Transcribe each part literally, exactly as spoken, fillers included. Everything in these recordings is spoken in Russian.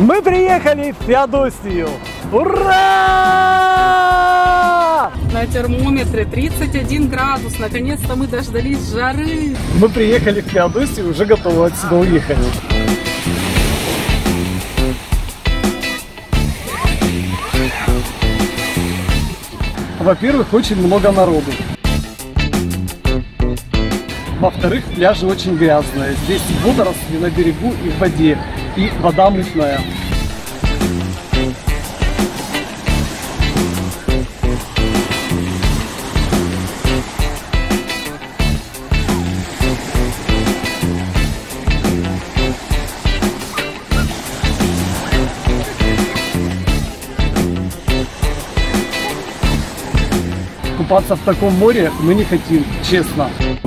Мы приехали в Феодосию! Ура! На термометре тридцать один градус. Наконец-то мы дождались жары. Мы приехали в Феодосию, уже готовы отсюда уехать. Во-первых, очень много народу. Во-вторых, пляжи очень грязные. Здесь водоросли на берегу и в воде. И вода мутная. Купаться в таком море мы не хотим, честно.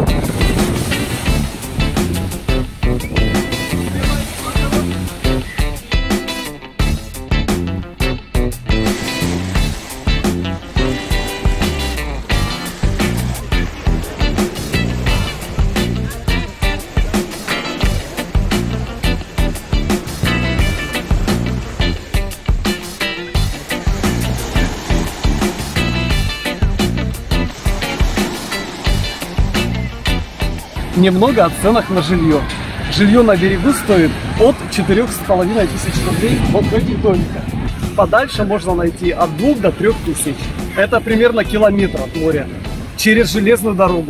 Немного о ценах на жилье. Жилье на берегу стоит от четырёх с половиной тысяч рублей вот в этих домиках. Подальше можно найти от двух до трёх тысяч. Это примерно километр от моря. Через железную дорогу.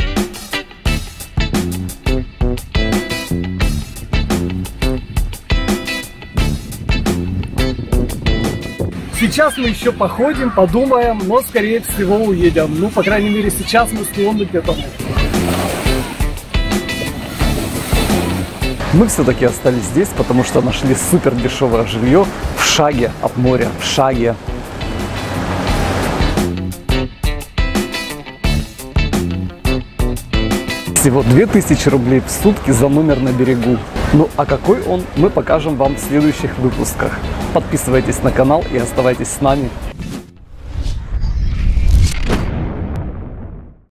Сейчас мы еще походим, подумаем, но скорее всего уедем. Ну, по крайней мере, сейчас мы склонны к этому. Мы все-таки остались здесь, потому что нашли супер дешевое жилье в шаге от моря, в шаге. Всего две тысячи рублей в сутки за номер на берегу. Ну а какой он, мы покажем вам в следующих выпусках. Подписывайтесь на канал и оставайтесь с нами.